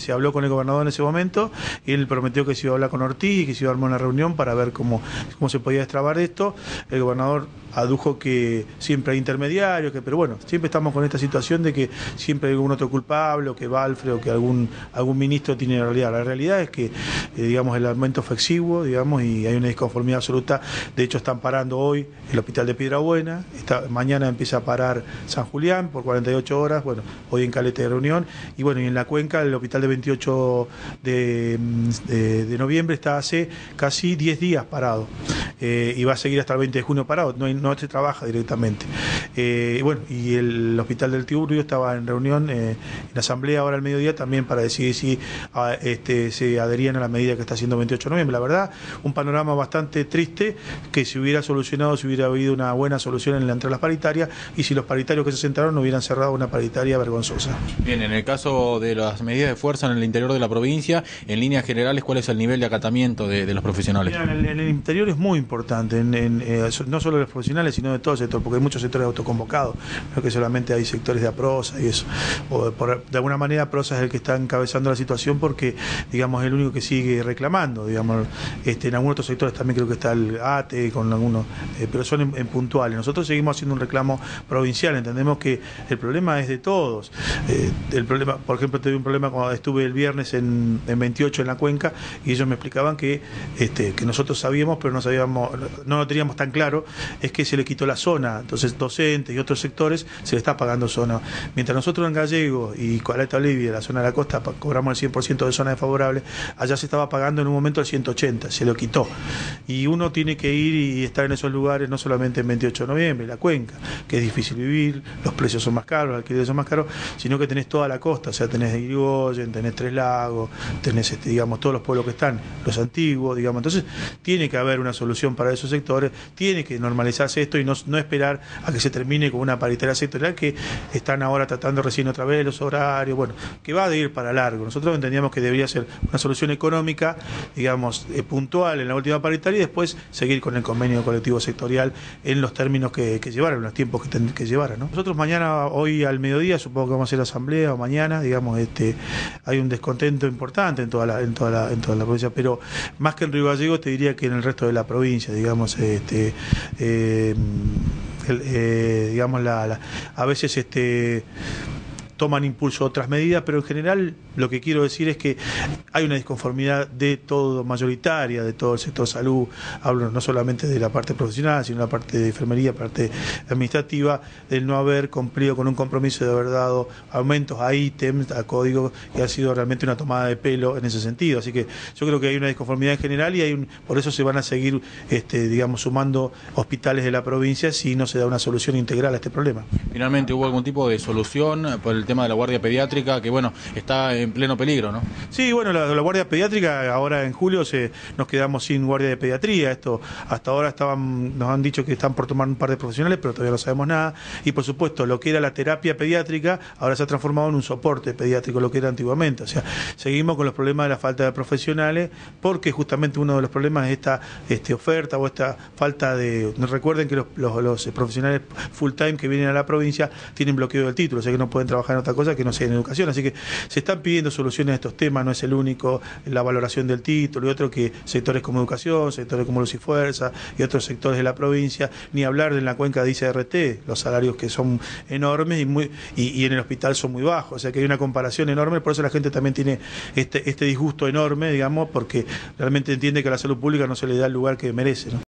se habló con el gobernador en ese momento y él prometió que se iba a hablar con Ortiz y que se iba a armar una reunión para ver cómo se podía destrabar esto. El gobernador adujo que siempre hay intermediarios, pero bueno, siempre estamos con esta situación de que siempre hay algún otro culpable, o que Balfre, o que algún ministro tiene la realidad. La realidad es que, digamos, el aumento fue exiguo, digamos, y hay una disconformidad absoluta. De hecho, están parando hoy el hospital de Piedrabuena, mañana empieza a parar San Julián por 48 horas, bueno, hoy en Caleta de Reunión, y bueno, y en la Cuenca el hospital de 28 de noviembre está hace casi 10 días parado, y va a seguir hasta el 20 de junio parado, no se trabaja directamente. Bueno, y el hospital del Tiburio estaba en reunión, en asamblea ahora al mediodía también para decidir si se adherían a la medida que está haciendo 28 de noviembre. La verdad, un panorama bastante triste, que se hubiera solucionado si hubiera habido una buena solución entre las paritarias y si los paritarios que se sentaron no hubieran cerrado una paritaria vergonzosa. Bien, en el caso de las medidas de fuerza en el interior de la provincia, en líneas generales, ¿cuál es el nivel de acatamiento de los profesionales? Mira, en el interior es muy importante, no solo de los profesionales, sino de todo el sector, porque hay muchos sectores autoconvocados, no que solamente hay sectores de APROSA y eso. De alguna manera APROSA es el que está encabezando la situación porque, digamos, es el único que sigue reclamando, digamos, en algunos otros sectores también creo que está el ATE, con algunos, pero son en puntuales. Nosotros seguimos haciendo un reclamo provincial, entendemos que el problema es de todos. El problema, por ejemplo, tuve un problema cuando estuve el viernes en 28 en la Cuenca y ellos me explicaban que nosotros sabíamos, pero no lo teníamos tan claro, es que se le quitó la zona, entonces docentes y otros sectores se le está pagando zona. Mientras nosotros en Gallego y Caleta Olivia, la zona de la costa, cobramos el 100% de zona desfavorable, allá se estaba pagando en un momento el 180, se lo quitó. Y uno tiene que ir y estar en esos lugares, no solamente en 28 de noviembre, la Cuenca, que es difícil vivir, los precios son más caros, los alquileres son más caros, sino que tenés toda la costa, o sea, tenés Irigoyen, tenés Tres Lagos, tenés digamos, todos los pueblos que están, los antiguos, digamos. Entonces, tiene que haber una solución para esos sectores, tiene que normalizarse esto y no esperar a que se termine con una paritaria sectorial que están ahora tratando recién otra vez los horarios, bueno, que va a ir para largo. Nosotros entendíamos que debería ser una solución económica, digamos, puntual en la última paritaria y después seguir con el convenio colectivo sectorial en los términos que llevaran, los tiempos que llevaran, ¿no? Nosotros mañana, hoy al mediodía, supongo que vamos a hacer asamblea o mañana, digamos, hay un descontento importante en toda la provincia, pero más que en Río Gallegos te diría que en el resto de la provincia, digamos, digamos, a veces toman impulso otras medidas, pero en general lo que quiero decir es que hay una disconformidad de todo, mayoritaria, de todo el sector salud, hablo no solamente de la parte profesional, sino de la parte de enfermería, parte administrativa, del no haber cumplido con un compromiso de haber dado aumentos a ítems, a códigos, y ha sido realmente una tomada de pelo en ese sentido. Así que yo creo que hay una disconformidad en general y por eso se van a seguir, digamos, sumando hospitales de la provincia si no se da una solución integral a este problema. Finalmente, ¿hubo algún tipo de solución por el tema de la guardia pediátrica, que bueno, está en pleno peligro, ¿no? Sí, bueno, la guardia pediátrica, ahora en julio nos quedamos sin guardia de pediatría. Esto hasta ahora nos han dicho que están por tomar un par de profesionales, pero todavía no sabemos nada. Y por supuesto, lo que era la terapia pediátrica ahora se ha transformado en un soporte pediátrico, lo que era antiguamente. O sea, seguimos con los problemas de la falta de profesionales, porque justamente uno de los problemas es esta oferta o esta falta de... Recuerden que los profesionales full time que vienen a la provincia tienen bloqueo del título, o sea que no pueden trabajar en otra cosa que no sea en educación. Así que se están pidiendo soluciones a estos temas, no es el único, la valoración del título y otro, que sectores como educación, sectores como Luz y Fuerza y otros sectores de la provincia, ni hablar de la Cuenca de ICRT, los salarios que son enormes y en el hospital son muy bajos, o sea que hay una comparación enorme, por eso la gente también tiene este disgusto enorme, digamos, porque realmente entiende que a la salud pública no se le da el lugar que merece, ¿no?